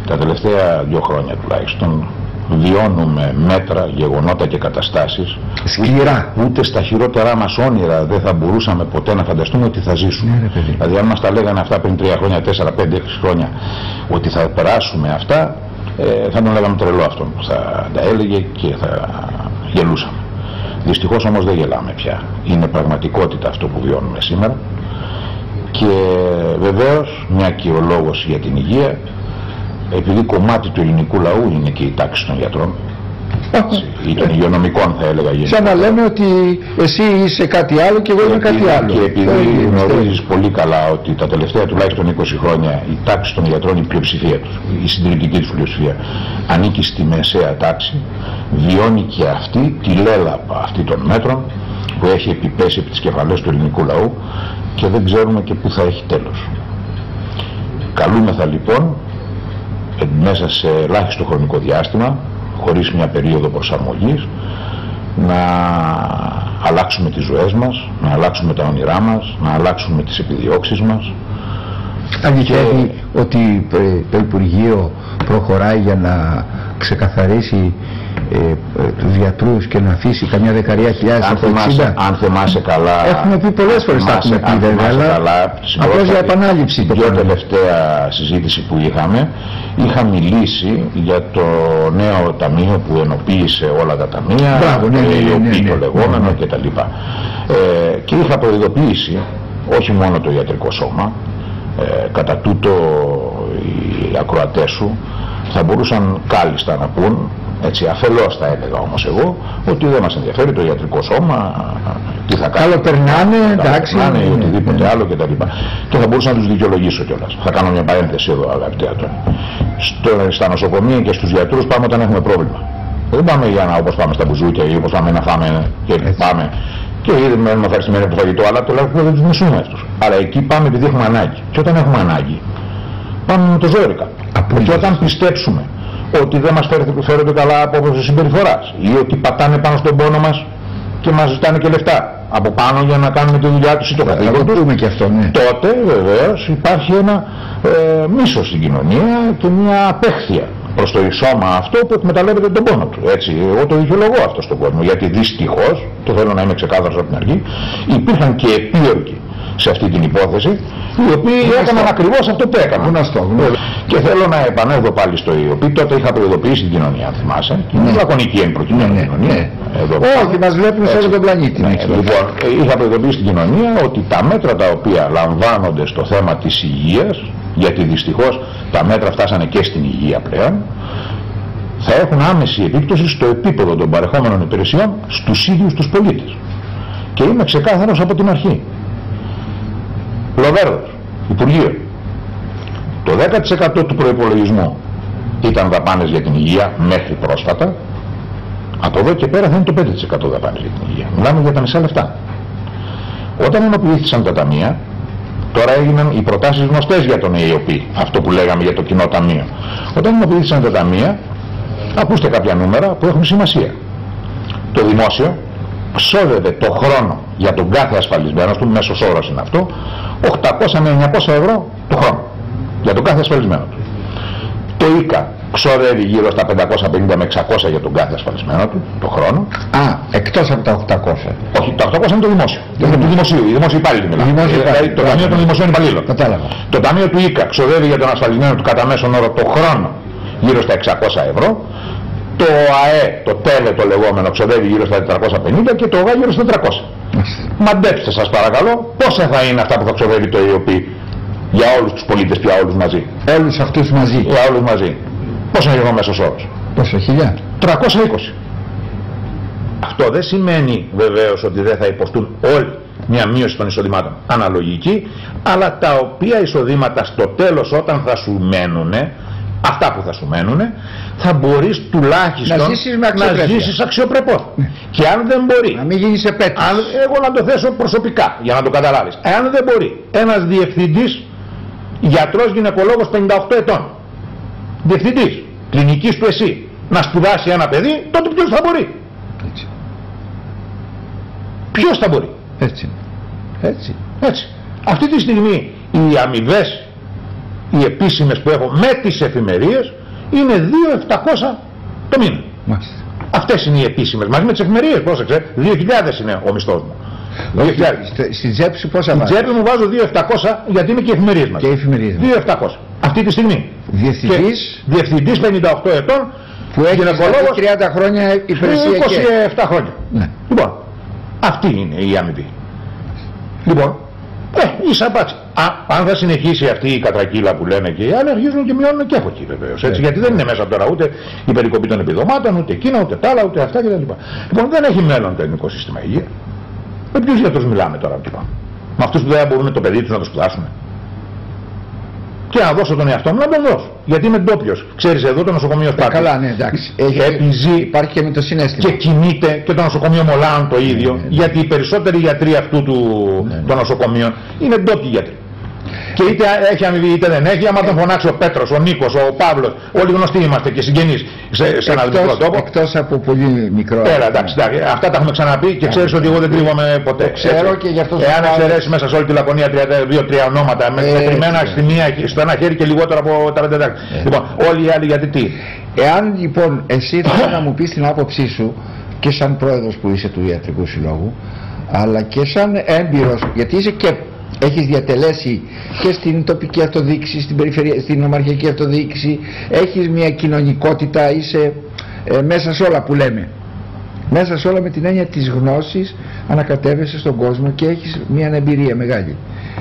Τα τελευταία 2 χρόνια τουλάχιστον βιώνουμε μέτρα, γεγονότα και καταστάσεις σκληρά. Ούτε στα χειρότερά μας όνειρα δεν θα μπορούσαμε ποτέ να φανταστούμε ότι θα ζήσουμε. Δηλαδή αν μας τα λέγανε αυτά πριν 3 χρόνια, 4, 5, 6 χρόνια ότι θα περάσουμε αυτά, θα τον λέγαμε τρελό αυτόν που θα τα έλεγε και θα γελούσαμε. Δυστυχώς όμως δεν γελάμε πια. Είναι πραγματικότητα αυτό που βιώνουμε σήμερα. Και βεβαίως, μια και ο λόγος για την υγεία, επειδή κομμάτι του ελληνικού λαού είναι και η τάξη των γιατρών ή των υγειονομικών, θα έλεγα γενικά. Σαν να λέμε ότι εσύ είσαι κάτι άλλο και εγώ είμαι κάτι άλλο. Και επειδή γνωρίζεις πολύ καλά ότι τα τελευταία τουλάχιστον 20 χρόνια η τάξη των γιατρών, η πλειοψηφία τους, η συντηρητική τους πλειοψηφία, ανήκει στη μεσαία τάξη, βιώνει και αυτή τη λέλαπα αυτή των μέτρων που έχει επιπέσει επί τις κεφαλές του ελληνικού λαού και δεν ξέρουμε και πού θα έχει τέλος. Καλούμεθα λοιπόν μέσα σε ελάχιστο χρονικό διάστημα, χωρίς μια περίοδο προσαρμογής, να αλλάξουμε τις ζωές μας, να αλλάξουμε τα όνειρά μας, να αλλάξουμε τις επιδιώξεις μας. Αληθεύει ότι το Υπουργείο προχωράει για να ξεκαθαρίσει τους γιατρούς και να αφήσει καμιά 10.000 από 60. Αν θυμάσαι καλά, έχουμε πει πολλές φορές, τα έχουμε πει βέβαια, αλλά απλώς για επανάληψη. Την πιο τελευταία συζήτηση που είχα μιλήσει για το νέο ταμείο που ενοποίησε όλα τα ταμεία, το λεγόμενο κτλ. Και είχα προειδοποιήσει όχι μόνο το ιατρικό σώμα, κατά τούτο οι ακροατές σου θα μπορούσαν κάλλιστα να πούν, έτσι αφελώς θα έλεγα όμως εγώ, ότι δεν μας ενδιαφέρει το ιατρικό σώμα, τι θα κάνει, καλό περνάνε, εντάξει, ή οτιδήποτε άλλο κτλ. Και θα μπορούσα να τους δικαιολογήσω κιόλας. Θα κάνω μια παρένθεση εδώ, αγαπητοί άτομοι. Στα νοσοκομεία και στους γιατρούς πάμε όταν έχουμε πρόβλημα. Δεν πάμε για να, όπως πάμε στα μπουζούκια ή όπως πάμε να φάμε και πάμε. Και μένουμε ευχαριστημένοι από το φαγητό, αλλά τουλάχιστον δεν τους μισούμε αυτούς. Αλλά εκεί πάμε επειδή έχουμε ανάγκη. Και όταν έχουμε ανάγκη, πάμε με το ζώρικα. Και όταν πιστέψουμε ότι δεν μας φέρονται καλά από συμπεριφοράς ή ότι πατάνε πάνω στον πόνο μας και μας ζητάνε και λεφτά από πάνω για να κάνουμε τη δουλειά τους ή το καθήκον τους, τότε βεβαίως υπάρχει ένα μίσος στην κοινωνία και μια απέχθεια προς το σώμα αυτό που εκμεταλλεύεται τον πόνο του. Έτσι, εγώ το δικαιολογώ αυτό στον κόσμο, γιατί δυστυχώς, το θέλω να είμαι ξεκάθαρος από την αρχή, υπήρχαν και επίορκοι σε αυτή την υπόθεση, οι οποίοι έκαναν ακριβώς αυτό που έκαναν. Και θέλω να επανέλθω πάλι στο ΙΟΠΗ. Τότε είχα προειδοποιήσει την κοινωνία, αν θυμάσαι. Είναι λακωνική εν προκειμένου κοινωνία. Όχι, μας βλέπουν σε όλο τον πλανήτη. Λοιπόν, είχα προειδοποιήσει την κοινωνία ότι τα μέτρα τα οποία λαμβάνονται στο θέμα της υγείας, γιατί δυστυχώς τα μέτρα φτάσανε και στην υγεία πλέον, θα έχουν άμεση επίπτωση στο επίπεδο των παρεχόμενων υπηρεσιών στους ίδιους τους πολίτες. Και είμαι ξεκάθαρος από την αρχή. Λοβέρδος, Υπουργείο. Το 10% του προϋπολογισμού ήταν δαπάνες για την υγεία μέχρι πρόσφατα. Από εδώ και πέρα θα είναι το 5% δαπάνες για την υγεία. Μιλάμε για τα μισά λεφτά. Όταν ενοποιήθησαν τα ταμεία, τώρα έγιναν οι προτάσεις γνωστές για τον ΕΙΟΠΗ, αυτό που λέγαμε για το κοινό ταμείο. Όταν ενοποιήθησαν τα ταμεία, ακούστε κάποια νούμερα που έχουν σημασία. Το δημόσιο ξόδευε το χρόνο για τον κάθε ασφαλισμένο του, μέσος όρος είναι αυτό, 800 με 900 ευρώ το χρόνο για τον κάθε ασφαλισμένο του. Το ΙΚΑ ξοδεύει γύρω στα 550 με 600 για τον κάθε ασφαλισμένο του το χρόνο. Εκτός από τα 800. Όχι, τα 800 είναι το δημόσιο. Είναι του δημοσίου, οι δημόσιοι υπάλληλοι μιλάμε. Δηλαδή το ταμείο των δημοσίων υπαλλήλων. Το ταμείο του ΙΚΑ ξοδεύει για τον ασφαλισμένο του κατά μέσον όρο το χρόνο γύρω στα 600 ευρώ. Το ΑΕ, το ΤΕΛΕ το λεγόμενο, ξοδεύει γύρω στα 450 και το ΟΓΑ γύρω στα 400. Μαντέψτε σας παρακαλώ πόσα θα είναι αυτά που θα ξοδεύει το ΙΟΠΗ για όλους τους πολίτες πια, όλους μαζί. Όλους αυτούς μαζί. Για όλους μαζί. Πόσο είναι ο μέσος όρος? Πόσο, 1000? 320. Αυτό δεν σημαίνει βεβαίως ότι δεν θα υποστούν όλοι μια μείωση των εισοδημάτων αναλογική, αλλά τα οποία εισοδήματα στο τέλος όταν θα σου μένουνε, αυτά που θα σου μένουνε, θα μπορείς τουλάχιστον να ζήσεις αξιοπρεπώς. Και αν δεν μπορεί, να μην γίνεις επέτης. Εγώ να το θέσω προσωπικά για να το καταλάβεις. Εάν δεν μπορεί ένας διευθυντής, γιατρός γυναικολόγος 58 ετών, διευθυντής κλινικής του ΕΣΥ, να σπουδάσει ένα παιδί, τότε ποιος θα μπορεί? Έτσι. Ποιος θα μπορεί? Έτσι. Αυτή τη στιγμή οι αμοιβές οι επίσημες που έχω με τις εφημερίες είναι 2.700 το μήνα. Αυτές είναι οι επίσημες, μαζί με τις εφημερίες, πρόσεξε, 2.000 είναι ο μισθός μου. Στην τσέπη σου πόσα βάζεις? Στην τσέπη μου βάζω 2.700 γιατί είναι και οι εφημερίες μας. 2.700 αυτή τη στιγμή. Διευθυντής 58 ετών, που έχει 30 χρόνια υπηρεσία 27 χρόνια. Ναι. Λοιπόν, αυτή είναι η αμοιβή. Λοιπόν, ίσα πάτσι. Αν θα συνεχίσει αυτή η κατρακύλα που λένε και οι άλλοι, αρχίζουν και μειώνουν και από εκεί βεβαίως. Γιατί δεν είναι μέσα τώρα ούτε η περικοπή των επιδομάτων, ούτε εκείνα, ούτε τα άλλα, ούτε αυτά κτλ. Λοιπόν, δεν έχει μέλλον το ελληνικό σύστημα υγεία. Με ποιους γιατρούς μιλάμε τώρα, με αυτούς που δεν μπορούν το παιδί τους να το σπουδάσουν. Και να δώσω τον εαυτό μου να τον δώσω. Γιατί είμαι ντόπιος. Ξέρεις, εδώ το νοσοκομείο Σπάρτη. Καλά, ναι, εντάξει. Επιζεί, υπάρχει και με το συνέστημα. Και κινείται και το νοσοκομείο Μολάων το ίδιο. Ναι. Γιατί οι περισσότεροι γιατροί αυτού των νοσοκομείων είναι ντόπιοι γιατροί. Και είτε έχει αμοιβή είτε δεν έχει, άμα τον φωνάξει ο Πέτρος, ο Νίκος, ο Παύλος, όλοι γνωστοί είμαστε και συγγενείς σε ένα μικρό τόπο. Εκτός από πολύ μικρό. Έλα, εντάξει, αυτά τα έχουμε ξαναπεί και ξέρεις ότι εγώ δεν κρύβομαι ποτέ. Ξέρω και γι' αυτό. Εάν εξαιρέσει μέσα σε όλη τη Λακωνία 2-3 ονόματα, μετρημένα στο ένα χέρι και λιγότερο από τα 5 δάχτυλα. Λοιπόν, όλοι οι άλλοι γιατί τι. Εάν λοιπόν εσύ θέλω να μου πεις την άποψή σου και σαν πρόεδρος που είσαι του Ιατρικού Συλλόγου, αλλά και σαν έμπειρος, γιατί είσαι και έχεις διατελέσει και στην τοπική αυτοδιοίκηση, στην ομαρχιακή αυτοδιοίκηση, έχεις μια κοινωνικότητα, είσαι μέσα σε όλα που λέμε. Μέσα σε όλα με την έννοια της γνώσης, ανακατεύεσαι στον κόσμο και έχεις μια εμπειρία μεγάλη.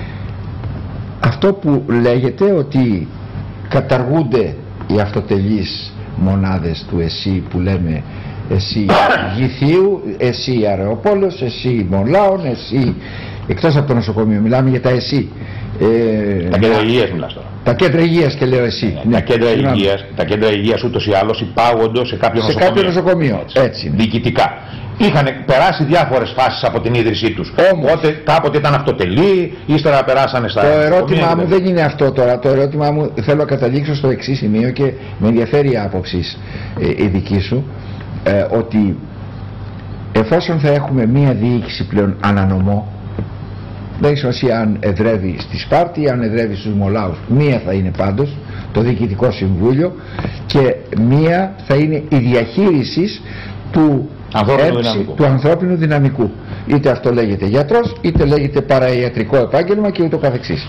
Αυτό που λέγεται ότι καταργούνται οι αυτοτελείς μονάδες του ΕΣΥ που λέμε ΕΣΥ Γηθίου, ΕΣΥ Αρεοπόλος, ΕΣΥ Μολάων, ΕΣΥ. Εκτός από το νοσοκομείο, μιλάμε για τα ΕΣΥ. Τα κέντρα υγείας μιλάς τώρα. Τα κέντρα υγείας και λέω ΕΣΥ. Ναι, τα κέντρα υγείας ούτως ή άλλως υπάγονται σε κάποιο νοσοκομείο. Σε κάποιο νοσοκομείο. Έτσι. Διοικητικά. Είχαν περάσει διάφορες φάσεις από την ίδρυσή τους. Κάποτε ήταν αυτοτελή, ύστερα περάσανε στα. Το ερώτημά μου δεν είναι αυτό τώρα. Το ερώτημά μου θέλω να καταλήξω στο εξής σημείο και με ενδιαφέρει η άποψη η δική σου. Ότι εφόσον θα έχουμε μία διοίκηση πλέον ανανομό, δεν έχει σημασία αν εδρεύει στη Σπάρτη, αν εδρεύει στους Μολάους, μία θα είναι πάντως το Διοικητικό Συμβούλιο και μία θα είναι η διαχείριση του ανθρώπινου δυναμικού. Είτε αυτό λέγεται γιατρός, είτε λέγεται παραϊατρικό επάγγελμα και ούτω καθεξής.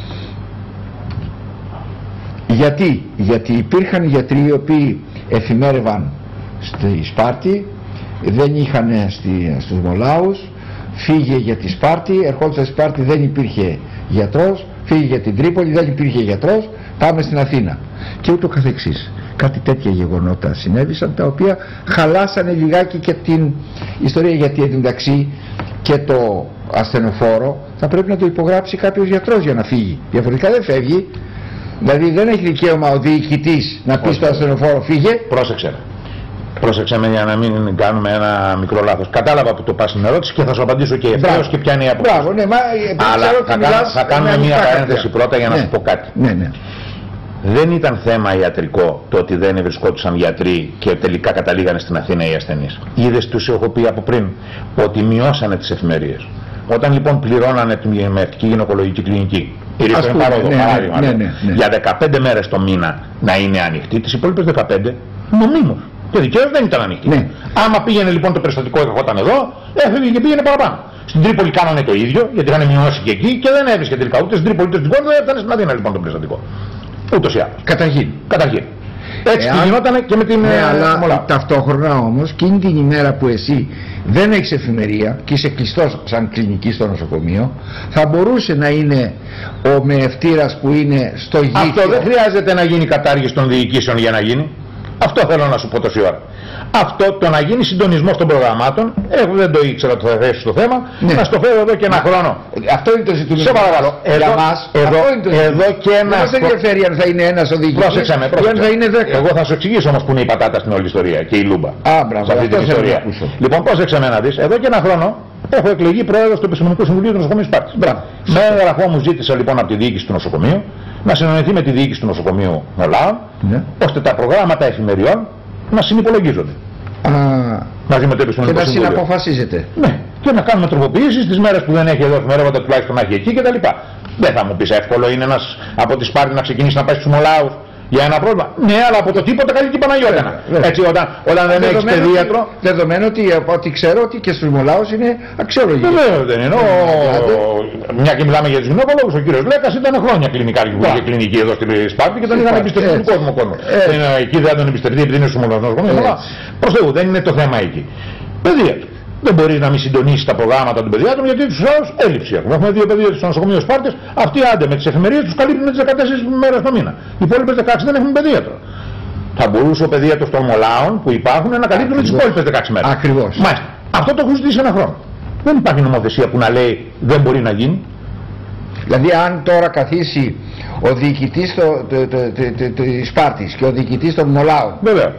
Γιατί υπήρχαν γιατροί οι οποίοι εφημέρευαν στη Σπάρτη, δεν είχαν στους Μολάους, φύγε για τη Σπάρτη, ερχόντουσαν στη Σπάρτη δεν υπήρχε γιατρός, φύγε για την Τρίπολη, δεν υπήρχε γιατρός, πάμε στην Αθήνα και ούτω καθεξής. Κάτι τέτοια γεγονότα συνέβησαν τα οποία χαλάσανε λιγάκι και την ιστορία, γιατί εντωμεταξύ και το ασθενοφόρο θα πρέπει να το υπογράψει κάποιος γιατρός για να φύγει, διαφορετικά δεν φεύγει. Δηλαδή δεν έχει δικαίωμα ο διοικητής να πει στο ασθενοφόρο φύγε. Πρόσεξε με για να μην κάνουμε ένα μικρό λάθος. Κατάλαβα που το πας στην ερώτηση και θα σου απαντήσω και ευθέως και ποια είναι η άποψη. Μπράβο, ναι, αλλά θα κάνουμε μια παρένθεση πρώτα για να σου πω κάτι. Ναι. Δεν ήταν θέμα ιατρικό το ότι δεν βρισκόντουσαν γιατροί και τελικά καταλήγανε στην Αθήνα οι ασθενείς. Είδες, τους έχω πει από πριν ότι μειώσανε τις εφημερίες. Όταν λοιπόν πληρώνανε την γυμναστική γυναικολογική κλινική, για 15 μέρες το μήνα να είναι ανοιχτή, τις υπόλοιπες 15 νομίμως. Και δικαίως δεν ήταν ανοιχτή. Ναι. Άμα πήγαινε λοιπόν το περιστατικό, ερχόταν εδώ, έφευγε και πήγαινε παραπάνω. Στην Τρίπολη κάνανε το ίδιο, γιατί είχαν μειώσει και εκεί και δεν έβρισκε τελικά ούτε στην Τρίπολη ούτε στην Κόρδο, δεν έφτανε στην Αθήνα λοιπόν το περιστατικό. Ούτως ή άλλως. Καταρχήν. Έτσι και γινότανε και με την αλλά ταυτόχρονα όμως, εκείνη την ημέρα που εσύ δεν έχεις εφημερία και είσαι κλειστός σαν κλινική στο νοσοκομείο, θα μπορούσε να είναι ο μεευτήρας που είναι στο γήθιο. Αυτό δεν χρειάζεται να γίνει κατάργηση των διοικήσεων για να γίνει. Αυτό θέλω να σου πω τόση ώρα. Αυτό το να γίνει συντονισμός των προγραμμάτων, δεν το ήξερα ότι θα θέσει το θέμα, να στο φέρω εδώ και ένα χρόνο. Αυτό είναι το ζητούμενο. Σε παρακαλώ. Εδώ και ένα. Δεν ενδιαφέρει αν θα είναι ένας ο διοικητής. Πρόσεξε με. Θα είναι 10. Εγώ θα σου εξηγήσω όμως που είναι η πατάτα στην όλη ιστορία και η λούμπα. Μπράβο, σε αυτή την ιστορία. Λοιπόν, πρόσεξε με να δεις. Εδώ και ένα χρόνο έχω εκλεγεί πρόεδρος του Επιστημονικού Συμβουλίου του Νοσοκομείου Σπάρτης. Με έγγραφό μου ζήτησα λοιπόν από τη διοίκηση του νοσοκομείου να συνεννοηθεί με τη διοίκηση του νοσοκομείου Μολάων, ώστε τα προγράμματα εφημεριών να συνυπολογίζονται. Μαζί με το Επιστημονικό Συμβούλιο. Και να συναποφασίζετε. Ναι, και να κάνουμε τροποποιήσεις τις μέρες που δεν έχει εδώ εφημερεύοντα, τουλάχιστον να έχει εκεί κτλ. Δεν θα μου πεις εύκολο είναι ένας από τη Σπάρτη να ξεκινήσει να πάει στους Μολάους για ένα πρόβλημα. Ναι, αλλά από το τίποτα καλή την Παναγιώτανα. Έτσι, όταν δεν έχεις παιδίατρο. Δεδομένου ότι ξέρω ότι και στους Μολάους είναι αξιόλογοι. Βεβαίως δεν είναι. Μια και μιλάμε για τους γυναικολόγους, ο κύριος Λέκας ήταν χρόνια κλινικά που είχε κλινική εδώ στην Σπάρτη και τον είχαν εμπιστευτεί του κόσμου. Εκεί δεν τον εμπιστευτεί επειδή είναι στους Μολάους. Προς Θεού, δεν είναι το θέμα εκεί. Παιδίατρο. Δεν μπορεί να μην συντονίσει τα προγράμματα των παιδιάτρων γιατί τους άλλους έλλειψη έχουν. Έχουμε 2 παιδίατρους στο νοσοκομείο Σπάρτης, αυτοί άντε με τις εφημερίες τους καλύπτουν τις 14 μέρες το μήνα. Οι υπόλοιπες 16 δεν έχουν παιδίατρο. Θα μπορούσε ο παιδίατρος των Μολάων που υπάρχουν να καλύπτουν τις υπόλοιπες 16 μέρες. Ακριβώς. Μάλιστα. Αυτό το έχουν ζητήσει ένα χρόνο. Δεν υπάρχει νομοθεσία που να λέει δεν μπορεί να γίνει. Δηλαδή, αν τώρα καθίσει ο διοικητής της Σπάρτης και ο διοικητής των Μολάων. Βέβαια.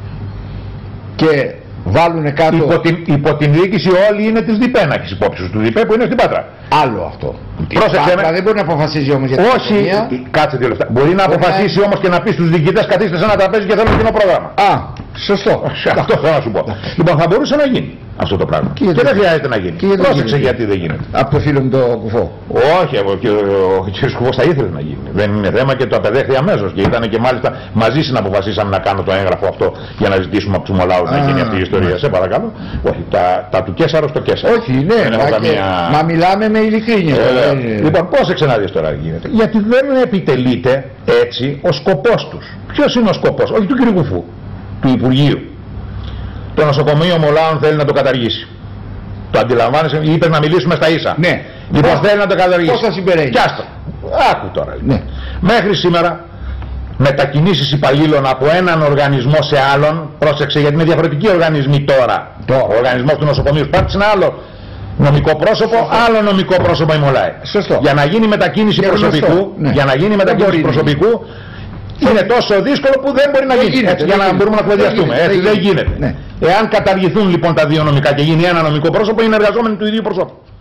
Και βάλουνε κάτω. Υπό την διοίκηση όλοι είναι της ΔΥΠΕ, να έχεις υπόψη του ΔΥΠΕ που είναι στην Πάτρα. Άλλο αυτό. Πρόσεξε με. Δεν μπορεί να αποφασίζει όμως για την οικονομία. Κάτσε 2 λεπτά. Μπορεί να αποφασίσει όμως και να πει στους διοικητές καθίστε σε ένα τραπέζι και θέλω κοινό πρόγραμμα. Σωστό. Αυτό θέλω να σου πω. Λοιπόν, θα μπορούσε να γίνει αυτό το πράγμα. Και δεν χρειάζεται να γίνει. Πρόσεξε γιατί δεν γίνεται. Από το φίλο μου το Κουφό. Όχι, ο κ. Κουφός θα ήθελε να γίνει. Δεν είναι θέμα και το απεδέχθη αμέσως. Και ήταν και μάλιστα μαζί συναποφασίσαμε να κάνω το έγγραφο αυτό για να ζητήσουμε από τους Μολάους να γίνει αυτή η ιστορία. Σε παρακαλώ. Όχι, τα του Κέσαρο στο Κέσαρο. Όχι, ναι, μα μιλάμε με ειλικρίνεια. Λοιπόν, πρόσεξε να δεις τώρα τι γίνεται. Γιατί δεν επιτελείται έτσι ο σκοπός τους. Ποιος είναι ο σκοπός, όχι του κ. Κουφού, του Υπουργείου. Το νοσοκομείο Μολάων θέλει να το καταργήσει. Το αντιλαμβάνεσαι, είπε να μιλήσουμε στα ίσα. Ναι. Λοιπόν, θέλει να το καταργήσει. Πώς θα συμπεραίνει. Κι άστο. Άκου τώρα. Ναι. Μέχρι σήμερα, μετακινήσεις υπαλλήλων από έναν οργανισμό σε άλλον, πρόσεξε γιατί είναι διαφορετικοί οργανισμοί τώρα. Ο οργανισμός του νοσοκομείου Σπάρτης είναι άλλο νομικό πρόσωπο, άλλο νομικό πρόσωπο η Μολάη. Σωστό. Για να γίνει μετακίνηση προσωπικού, για να γίνει μετακίνηση προσωπικού, είναι τόσο δύσκολο που δεν μπορεί να γίνει. Έτσι, για να μπορούμε να κουβεντιαστούμε. Έτσι δεν γίνεται. Εάν καταργηθούν λοιπόν τα δύο νομικά και γίνει ένα νομικό πρόσωπο, είναι εργαζόμενοι του ίδιου προσώπου.